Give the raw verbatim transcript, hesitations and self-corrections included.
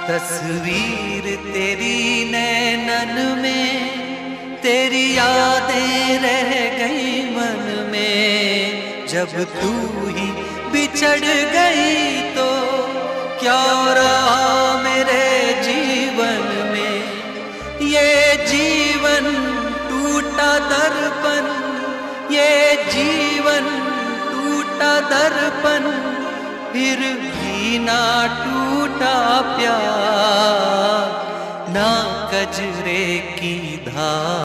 तस्वीर तेरी नैनन में, तेरी यादें रह गई मन में। जब तू ही बिछड़ गई तो क्या रहा मेरे जीवन में। ये जीवन टूटा दर्पण, ये जीवन टूटा दर्पण, फिर भी ना टूटा प्यार, ना कजरे की धार।